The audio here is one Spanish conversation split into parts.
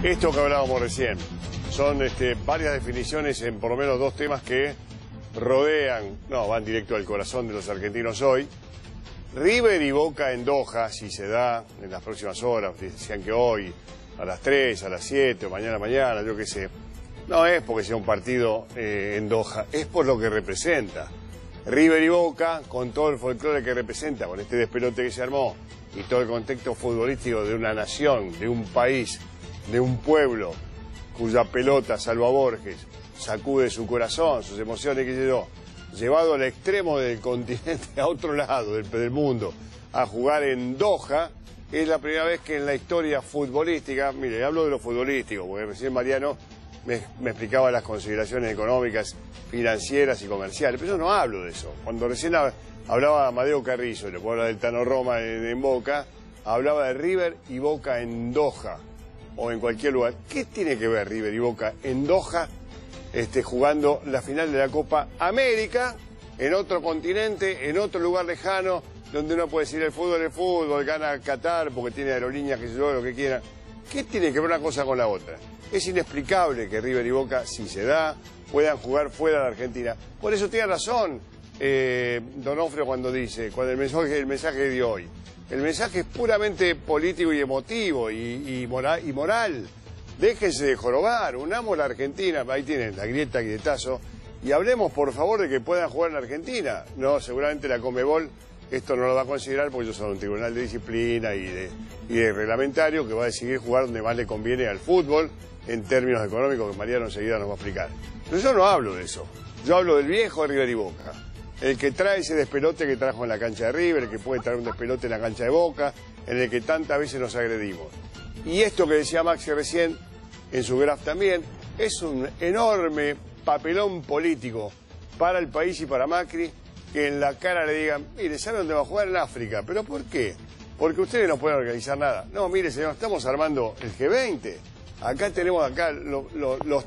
Esto que hablábamos recién, son varias definiciones en por lo menos dos temas que rodean, van directo al corazón de los argentinos hoy. River y Boca en Doha, si se da en las próximas horas, decían que hoy, a las 3, a las 7, o mañana, yo qué sé. No es porque sea un partido en Doha, es por lo que representa. River y Boca, con todo el folclore que representa, con este despelote que se armó, y todo el contexto futbolístico de una nación, de un país, de un pueblo, cuya pelota, salvo a Borges, sacude su corazón, sus emociones, qué sé yo, llevado al extremo del continente, a otro lado del mundo, a jugar en Doha, es la primera vez que en la historia futbolística, mire, hablo de lo futbolístico, porque recién Mariano me explicaba las consideraciones económicas, financieras y comerciales, pero yo no hablo de eso. Cuando recién hablaba Amadeo Carrizo, le puedo hablar del Tano Roma en Boca, hablaba de River y Boca en Doha, o en cualquier lugar. ¿Qué tiene que ver River y Boca en Doha, jugando la final de la Copa América, en otro continente, en otro lugar lejano, donde uno puede decir el fútbol, gana Qatar porque tiene aerolíneas, que se lo que quiera? ¿Qué tiene que ver una cosa con la otra? Es inexplicable que River y Boca, si se da, puedan jugar fuera de Argentina. Por eso tiene razón Donofrio cuando dice, el mensaje que dio hoy. El mensaje es puramente político y emotivo y moral. Déjense de jorobar, unamos la Argentina, ahí tienen la grietazo, y hablemos por favor de que puedan jugar en Argentina. No, seguramente la Conmebol esto no lo va a considerar porque ellos son un tribunal de disciplina y de reglamentario que va a decidir jugar donde más le conviene al fútbol en términos económicos que Mariano enseguida nos va a explicar. Pero yo no hablo de eso, yo hablo del viejo de River y Boca. El que trae ese despelote que trajo en la cancha de River, el que puede traer un despelote en la cancha de Boca, en el que tantas veces nos agredimos. Y esto que decía Maxi recién, en su graph también, es un enorme papelón político para el país y para Macri, que en la cara le digan, mire, ¿sabe dónde va a jugar? En África. ¿Pero por qué? Porque ustedes no pueden organizar nada. No, mire, señor, estamos armando el G20. Acá tenemos los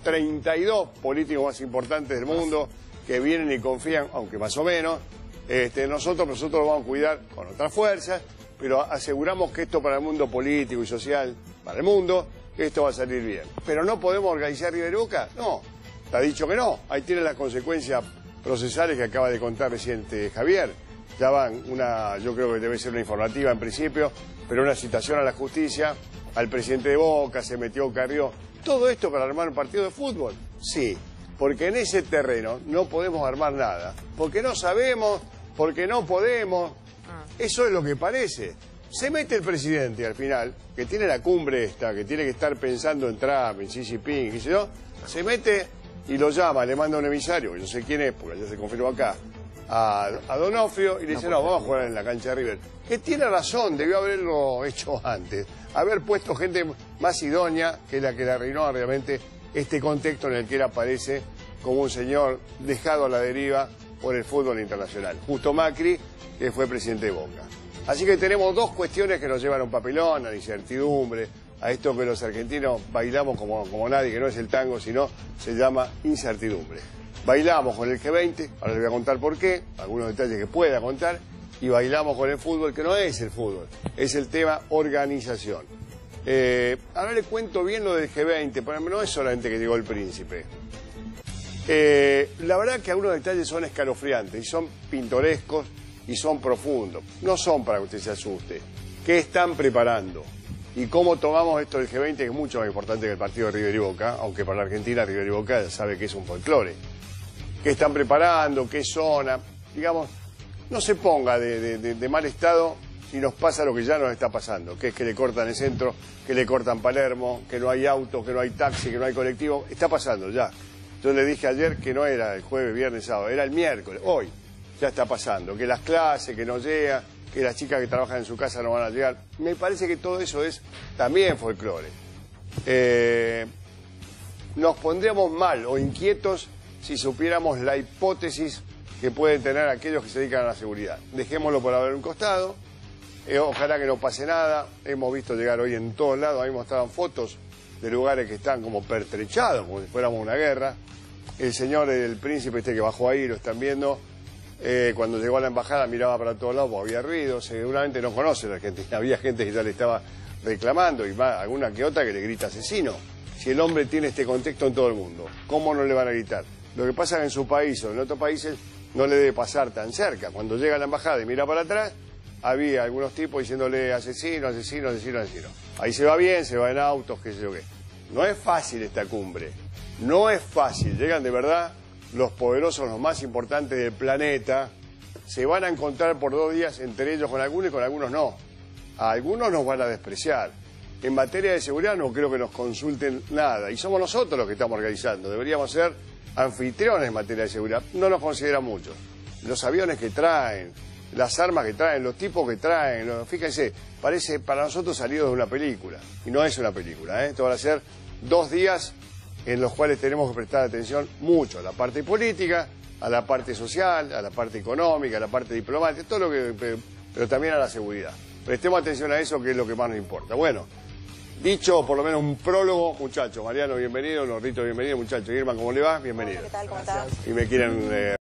32 políticos más importantes del mundo que vienen y confían, aunque más o menos. Nosotros lo vamos a cuidar con otras fuerzas, pero aseguramos que esto para el mundo político y social, para el mundo, esto va a salir bien. ¿Pero no podemos organizar River y Boca? No, está dicho que no. Ahí tienen las consecuencias procesales que acaba de contar recién Javier. Ya van yo creo que debe ser una informativa en principio, pero una citación a la justicia, al presidente de Boca, se metió, carrió. ¿Todo esto para armar un partido de fútbol? Sí, porque en ese terreno no podemos armar nada, porque no sabemos, porque no podemos. Eso es lo que parece. Se mete el presidente al final, que tiene la cumbre esta, que tiene que estar pensando en Trump, en Xi Jinping, qué sé yo, se mete y lo llama, le manda un emisario, que yo sé quién es, porque ya se confirmó acá, a Donofrio, y le dice, no, vamos a jugar en la cancha de River. Que tiene razón, debió haberlo hecho antes, haber puesto gente más idónea que la arruinó realmente este contexto en el que él aparece como un señor dejado a la deriva por el fútbol internacional. Justo Macri, que fue presidente de Boca. Así que tenemos dos cuestiones que nos llevan a un papelón, a la incertidumbre, a esto que los argentinos bailamos como nadie, que no es el tango, sino se llama incertidumbre. Bailamos con el G20, ahora les voy a contar por qué, algunos detalles que pueda contar, y bailamos con el fútbol, que no es el fútbol, es el tema organización. Ahora le cuento bien lo del G20, pero no es solamente que llegó el príncipe. La verdad que algunos detalles son escalofriantes, y son pintorescos, y son profundos. No son para que usted se asuste. ¿Qué están preparando? Y cómo tomamos esto del G20, que es mucho más importante que el partido de River y Boca, aunque para la Argentina River y Boca ya sabe que es un folclore. ¿Qué están preparando? ¿Qué zona? Digamos, no se ponga de mal estado si nos pasa lo que ya nos está pasando, que es que le cortan el centro, que le cortan Palermo, que no hay autos, que no hay taxi, que no hay colectivo. Está pasando ya. Yo le dije ayer que no era el jueves, viernes, sábado, era el miércoles, hoy. Ya está pasando, que las clases, que no llega, que las chicas que trabajan en su casa no van a llegar. Me parece que todo eso es también folclore. Nos pondríamos mal o inquietos si supiéramos la hipótesis que pueden tener aquellos que se dedican a la seguridad. Dejémoslo por haber un costado, ojalá que no pase nada. Hemos visto llegar hoy en todos lados, ahí mostraban fotos de lugares que están como pertrechados, como si fuéramos una guerra. El señor, el príncipe que bajó ahí, lo están viendo. Cuando llegó a la embajada miraba para todos lados porque había ruido, seguramente no conoce la Argentina, había gente que ya le estaba reclamando, y más, alguna que otra que le grita asesino. Si el hombre tiene este contexto en todo el mundo, ¿cómo no le van a gritar? Lo que pasa es que en su país o en otros países no le debe pasar tan cerca. Cuando llega a la embajada y mira para atrás, había algunos tipos diciéndole asesino, asesino, asesino, asesino. Ahí se va bien, se va en autos, qué sé yo qué. No es fácil esta cumbre, no es fácil. Llegan de verdad los poderosos, los más importantes del planeta. Se van a encontrar por 2 días, entre ellos con algunos y con algunos no. A algunos nos van a despreciar. En materia de seguridad no creo que nos consulten nada. Y somos nosotros los que estamos organizando. Deberíamos ser anfitriones en materia de seguridad. No nos consideran muchos. Los aviones que traen, las armas que traen, los tipos que traen. Fíjense, parece para nosotros salido de una película. Y no es una película, ¿eh? Esto van a ser 2 días en los cuales tenemos que prestar atención mucho a la parte política, a la parte social, a la parte económica, a la parte diplomática, todo lo que, pero también a la seguridad. Prestemos atención a eso, que es lo que más nos importa. Bueno, dicho por lo menos un prólogo, muchachos. Mariano, bienvenido. Norrito, bienvenido, muchachos. Irma, ¿cómo le va? Bienvenido. Hola, ¿qué tal? ¿Cómo estás? Y me quieren